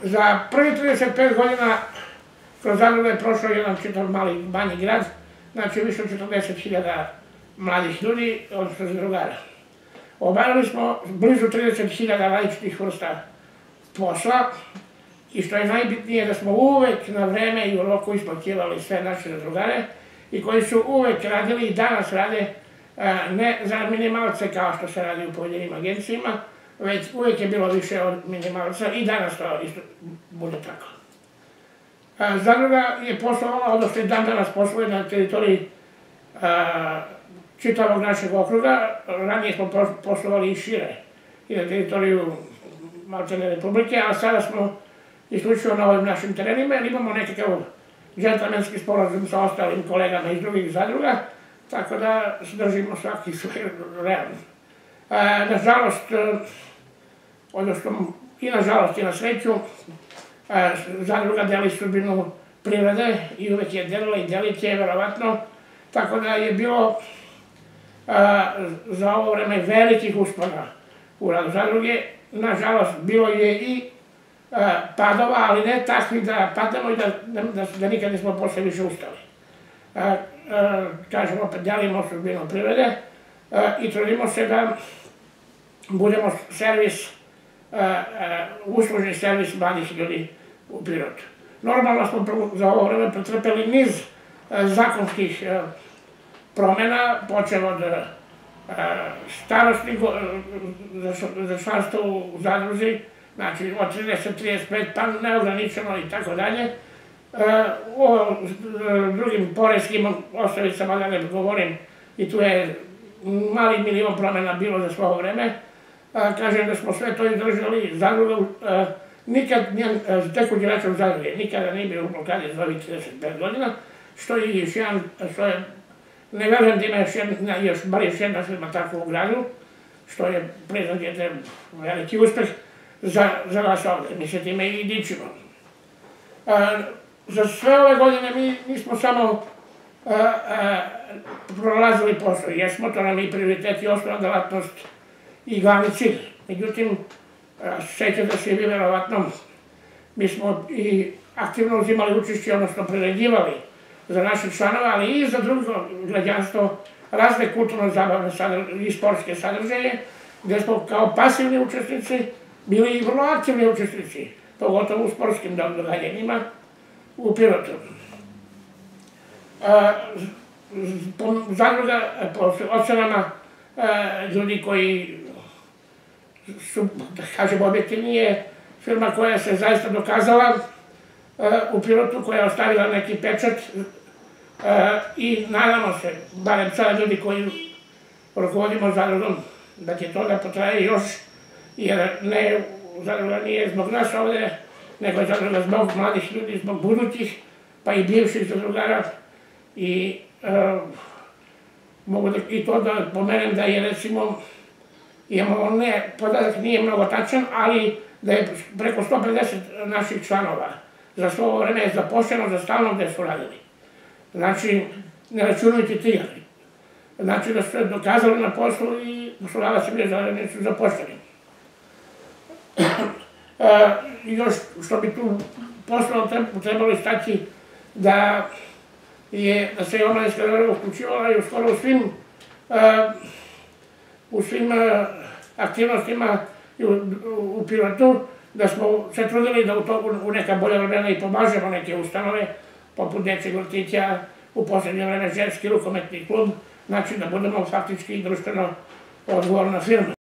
Za prvi 35 godina kroz zadrugu je prošao jedan čitav mali manji grad, znači više od 40.000 mladih ljudi, odnosno zadrugara. Obavili smo blizu 30.000 različitih vrsta posla i što je najbitnije da smo uvek na vreme i u roku isplaćivali sve naše zadrugare i koji su uvek radili i danas rade ne za minimalce kao što se radi u pojedinim agencijama, već uvek je bilo više od minimalca i danas to isto bude tako. Zadruga je poslovala, odnosno i dan danas posluje na teritoriji čitavog našeg okruga. Ranije smo poslovali i šire i na teritoriju maltene Republike, a sada smo isključivo na ovim našim terenima jer imamo nekakav džentlmenski sporazum sa ostalim kolegama iz drugih zadruga, tako da se držimo svaki svoj realno. Nažalost, odnosno i nažalost i na sreću, zadruga deli sudbinu privrede i uvek je delila i delit će verovatno, tako da je bilo za ovo vreme velikih uspona u radu zadruge. Nažalost, bilo je i padova, ali ne takvi da pademo i da nikad nismo posle više ustali. Kažem opet, delimo sudbinu privrede i trudimo se da budemo servis, uslužni servis mladih ljudi u Pirotu. Normalno smo za ovo vreme pretrpeli niz zakonskih promena, počeo od starosti za članstvo u zadruzi, znači od 30-35 pa neograničeno i tako dalje. O drugim poreskim osnovicama da ne govorim i tu je mali milion promena bilo za svoje vreme. Kažem da smo sve to izdržali, zadruga nikad, tekući račun zadruge, nikada nije bio u blokadi za ovih 35 godina, što je još jedan, što je, ne verujem da ima bar još jedna firma tako u gradu, što je priznat jedan veliki uspeh za nas ovde, mi se time i dičimo. Za sve ove godine mi smo samo prolazili posao, jesmo, to nam i prioritet i osnovna delatnost i glavni cilj. Međutim, sećate se i vi verovatno, mi smo i aktivno uzimali učešće, odnosno priređivali za naše članove, ali i za drugo građanstvo razne kulturno-zabavne i sportske sadržaje, gde smo kao pasivni učesnici bili i vrlo aktivni učesnici, pogotovo u sportskim događanjima u Pirotu. Zadruga, po ocenama ljudi koji su, da kažem objektivnije, firma koja se zaista dokazala u Pirotu, koja je ostavila neki pečat i nadamo se, barem sada ljudi koji rukovodimo zadrugom, da će to da potraje još, jer zadruga nije zbog nas ovde, nego je zadruga zbog mladih ljudi, zbog budućih, pa i bivših zadrugara. I mogu i to da pomenem da je, recimo, imamo, podatak nije mnogo tačan, ali da je preko 150 naših članova za svo ovo vreme je zaposleno za stalno gde su radili. Znači, ne računajući tijeli. Znači da su se dokazali na poslu i poslodavac im je da su zaposleni. Još što bi tu poslovno trebalo istaći da se je omladinska zadruga uključivala i skoro u svim aktivnostima u Pirotu, da smo se trudili da u neka bolja vremena i pomažemo neke ustanove, poput dečjeg vrtića, u poslednje vreme ženski rukometni klub, znači da budemo faktički i društveno odgovorna firma.